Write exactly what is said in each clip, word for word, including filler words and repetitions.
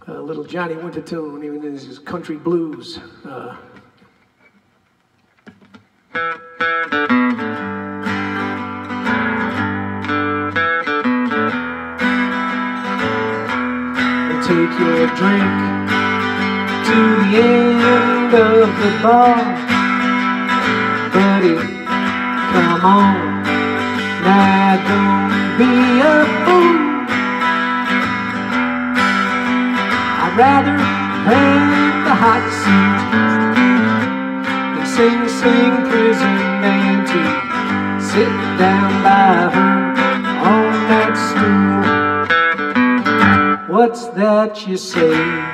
a little Johnny Winter tune, even in his country blues. Uh, Take your drink to the end of the bar, buddy, come on, now don't be a fool. I'd rather have the hot seat than sing, sing prison man to sit down by her on that stool. What's that you say?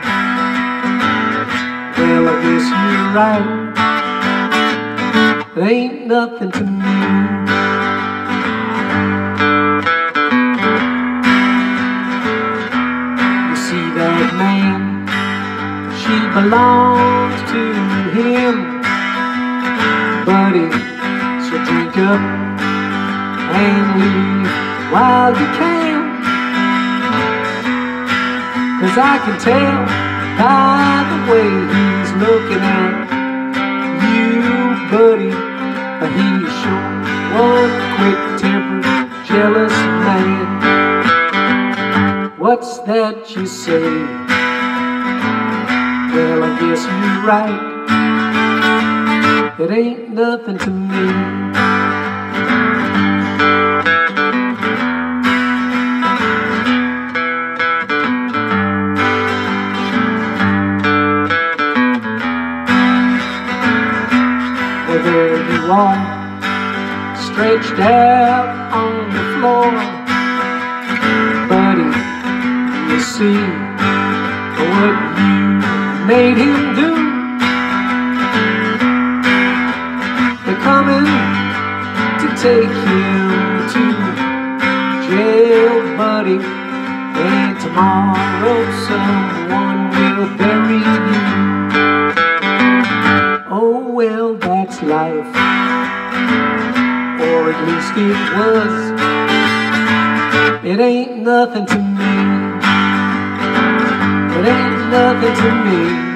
Well, I guess you're right. It ain't nothing to me. You see that man, she belongs to him, buddy, so drink up and leave while you can. 'Cause I can tell by the way he's looking at you, buddy, he's sure one quick-tempered, jealous man. What's that you say? Well, I guess you're right. It ain't nothing to me. There you are, stretched out on the floor, buddy, you see what you made him do. They're coming to take him to jail, buddy, and tomorrow someone will bury you. Oh well, that's life, or at least it was. It ain't nothing to me. It ain't nothing to me.